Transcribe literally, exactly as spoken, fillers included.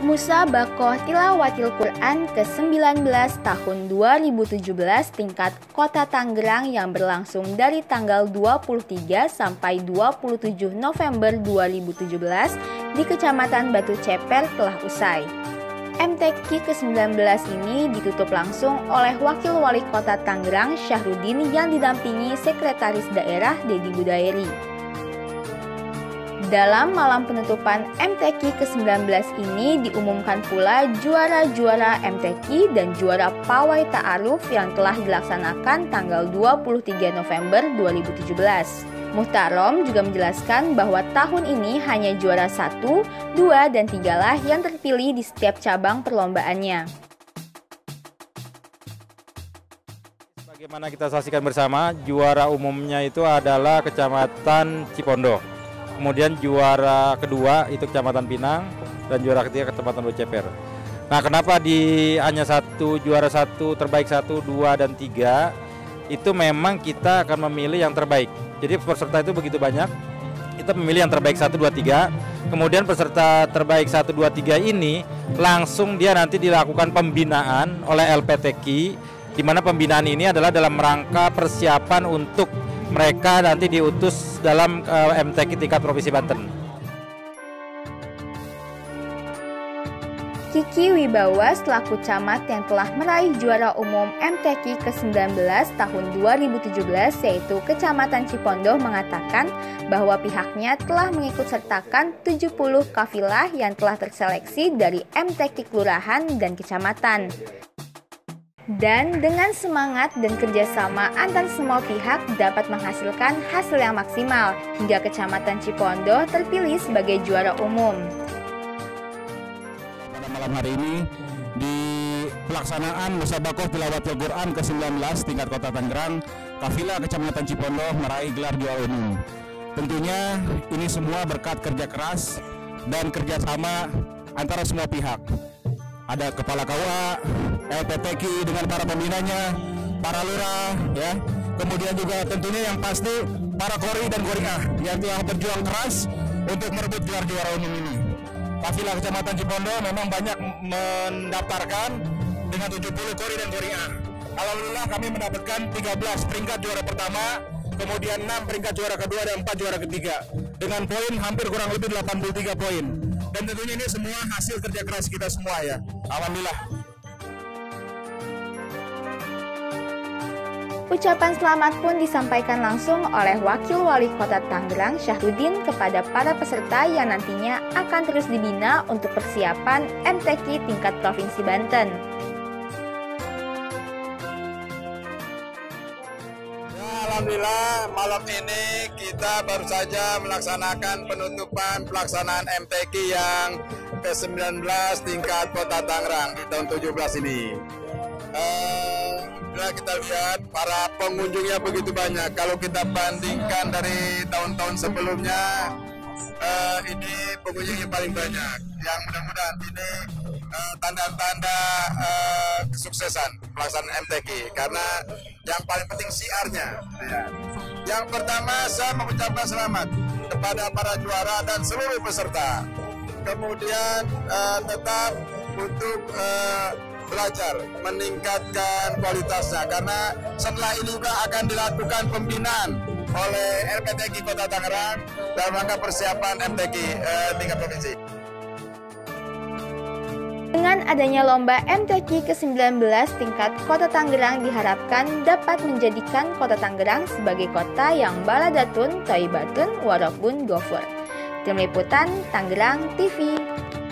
Musabakoh Tilawatil Quran ke sembilan belas tahun dua ribu tujuh belas tingkat Kota Tangerang yang berlangsung dari tanggal dua puluh tiga sampai dua puluh tujuh November dua ribu tujuh belas di Kecamatan Batu Ceper telah usai. M T Q ke sembilan belas ini ditutup langsung oleh Wakil Wali Kota Tangerang Syahrudin yang didampingi Sekretaris Daerah Dedi Budaeri. Dalam malam penutupan M T Q ke sembilan belas ini diumumkan pula juara-juara M T Q dan juara pawai ta'aruf yang telah dilaksanakan tanggal dua puluh tiga November dua ribu tujuh belas. Muhtarom juga menjelaskan bahwa tahun ini hanya juara satu, dua, dan tiga lah yang terpilih di setiap cabang perlombaannya. Bagaimana kita saksikan bersama, juara umumnya itu adalah Kecamatan Cipondoh. Kemudian juara kedua itu Kecamatan Pinang dan juara ketiga Kecamatan Batu Ceper. Nah, kenapa di hanya satu juara satu, terbaik satu, dua dan tiga? Itu memang kita akan memilih yang terbaik. Jadi peserta itu begitu banyak, kita memilih yang terbaik satu, dua, tiga. Kemudian peserta terbaik satu, dua, tiga ini langsung dia nanti dilakukan pembinaan oleh L P T Q, di mana pembinaan ini adalah dalam rangka persiapan untuk mereka nanti diutus dalam uh, M T Q tingkat Provinsi Banten. Kiki Wibawa selaku camat yang telah meraih juara umum M T Q ke sembilan belas tahun dua ribu tujuh belas yaitu Kecamatan Cipondoh mengatakan bahwa pihaknya telah mengikut sertakan tujuh puluh kafilah yang telah terseleksi dari M T Q kelurahan dan kecamatan. Dan dengan semangat dan kerjasama antar semua pihak dapat menghasilkan hasil yang maksimal hingga Kecamatan Cipondoh terpilih sebagai juara umum. Pada malam hari ini di pelaksanaan Musabakoh Tilawatil Quran ke sembilan belas tingkat Kota Tangerang, kafilah Kecamatan Cipondoh meraih gelar juara umum. Tentunya ini semua berkat kerja keras dan kerjasama antara semua pihak. Ada Kepala K U A, L P T Q dengan para pembinanya, para lurah, ya. Kemudian juga tentunya yang pasti para Kori dan Korinah yang telah berjuang keras untuk merebut gelar juara umum ini. Kafilah Kecamatan Cipondoh memang banyak mendaftarkan dengan tujuh puluh Kori dan Korinah. Alhamdulillah kami mendapatkan tiga belas peringkat juara pertama, kemudian enam peringkat juara kedua dan empat juara ketiga. Dengan poin hampir kurang lebih delapan puluh tiga poin. Dan tentunya ini semua hasil kerja keras kita semua ya. Alhamdulillah. Ucapan selamat pun disampaikan langsung oleh Wakil Wali Kota Tangerang Syahrudin kepada para peserta yang nantinya akan terus dibina untuk persiapan M T Q tingkat Provinsi Banten. Alhamdulillah malam ini kita baru saja melaksanakan penutupan pelaksanaan M T Q yang ke sembilan belas tingkat Kota Tangerang di tahun tujuh belas ini. Uh, bila kita lihat para pengunjungnya begitu banyak. Kalau kita bandingkan dari tahun-tahun sebelumnya, uh, ini pengunjungnya paling banyak. Yang mudah-mudahan ini tanda-tanda uh, uh, kesuksesan pelaksanaan M T Q karena yang paling penting siarnya. Ya. Yang pertama saya mengucapkan selamat kepada para juara dan seluruh peserta. Kemudian uh, tetap untuk uh, belajar meningkatkan kualitasnya karena setelah ini juga akan dilakukan pembinaan oleh L P T Q Kota Tangerang dalam rangka persiapan M T Q uh, tingkat provinsi. Dengan adanya lomba M T Q ke sembilan belas tingkat Kota Tangerang diharapkan dapat menjadikan Kota Tangerang sebagai kota yang baladatun, thayyibatun, warokbun, gofur. Tim Liputan Tangerang T V.